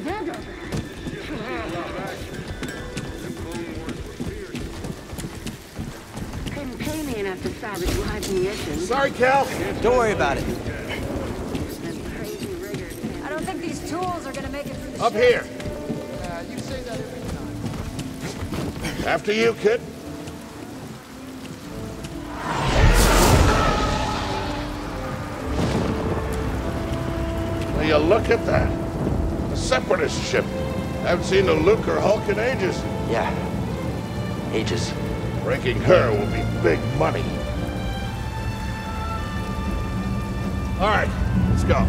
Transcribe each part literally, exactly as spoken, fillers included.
Couldn't pay me enough to salvage live munitions. Sorry, Cal. Don't worry about it. I don't think these tools are gonna make it through the Up ship. here. Uh, you say that every time. After you, kid. Will you look at that? A Separatist ship. Haven't seen a Luke or Hulk in ages. Yeah. Ages. Breaking her will be big money. All right, let's go.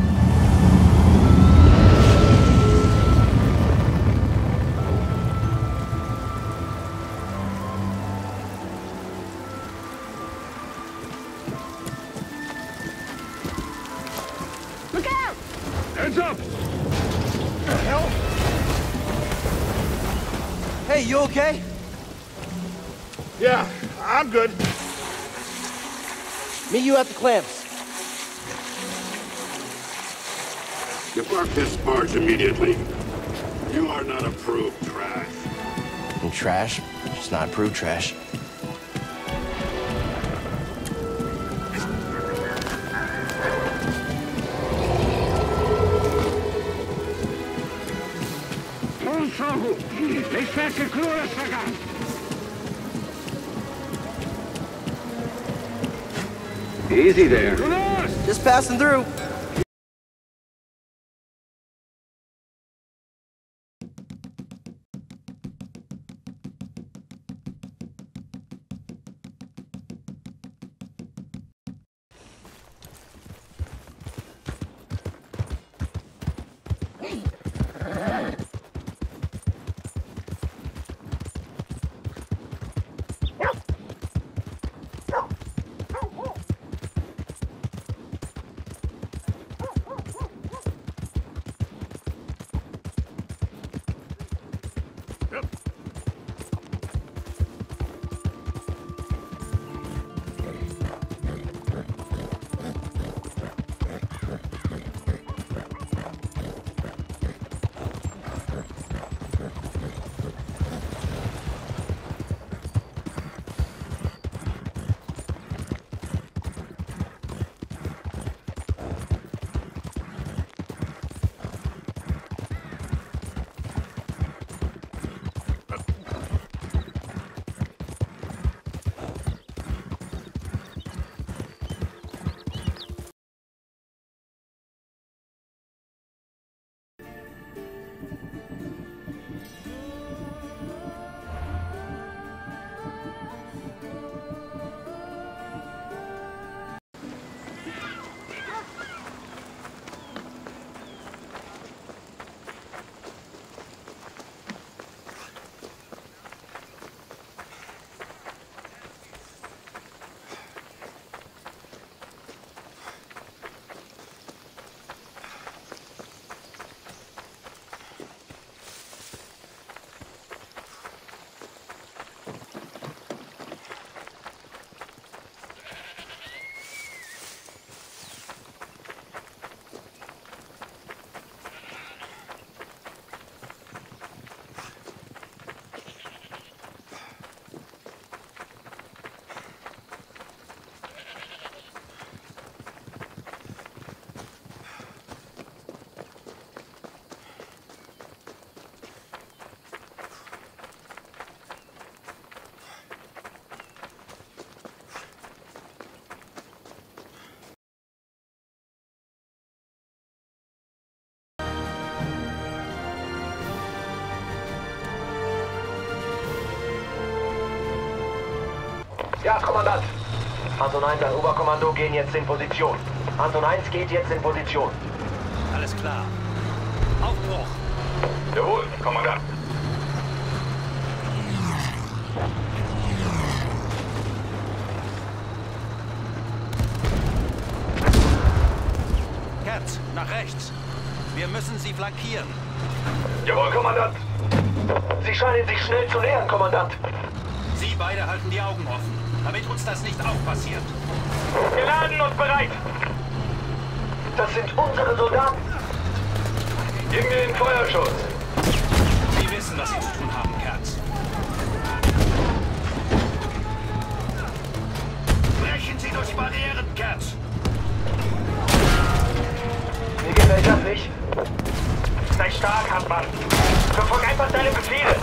Look out! Heads up! What the hell? Hey, you okay? Yeah, I'm good. Meet you at the clamps. Depart this barge immediately. You are not approved trash. And trash? Just not approved trash. Easy there. Just passing through. Ja, Kommandant. Anton eins, ein Oberkommando gehen jetzt in Position. Anton eins geht jetzt in Position. Alles klar. Aufbruch. Jawohl, Kommandant. Cat, nach rechts. Wir müssen sie flankieren. Jawohl, Kommandant. Sie scheinen sich schnell zu nähern, Kommandant. Sie beide halten die Augen offen, damit uns das nicht auch passiert. Geladen und bereit. Das sind unsere Soldaten. Gib mir den Feuerschutz. Sie wissen, was Sie zu tun haben, Kerz. Brechen Sie durch Barrieren, Kerz. Mir gefällt das nicht. Sei stark, Hartmann. Verfolg einfach deine Befehle.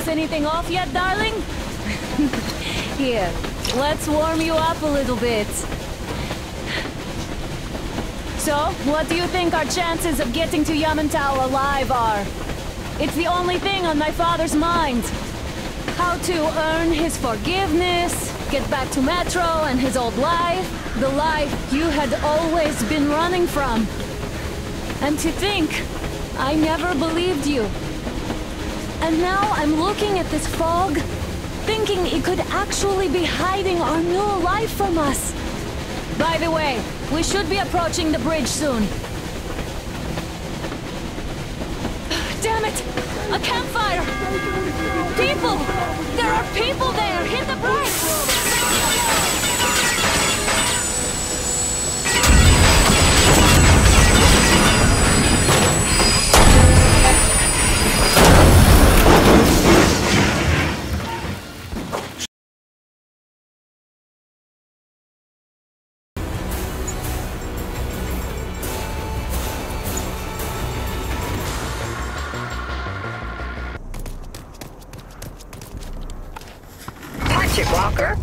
bounce anything off yet, darling? Here, let's warm you up a little bit. So, what do you think our chances of getting to Yamantau alive are? It's the only thing on my father's mind. How to earn his forgiveness, get back to Metro and his old life, the life you had always been running from. And to think, I never believed you. And now I'm looking at this fog, thinking it could actually be hiding our new life from us. By the way, we should be approaching the bridge soon. Damn it! A campfire! People! There are people there! Hit the brakes! Walker?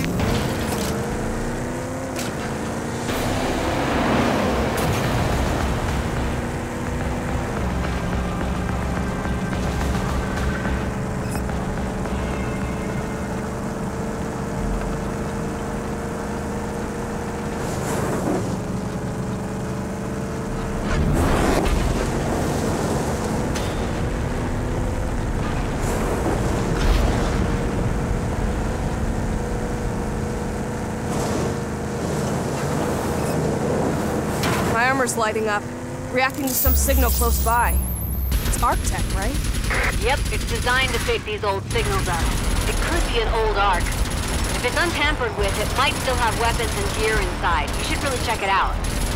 Lighting up, reacting to some signal close by. It's Arc-Tech, right? Yep, it's designed to pick these old signals up. It could be an old Arc. If it's untampered with, it might still have weapons and gear inside. You should really check it out.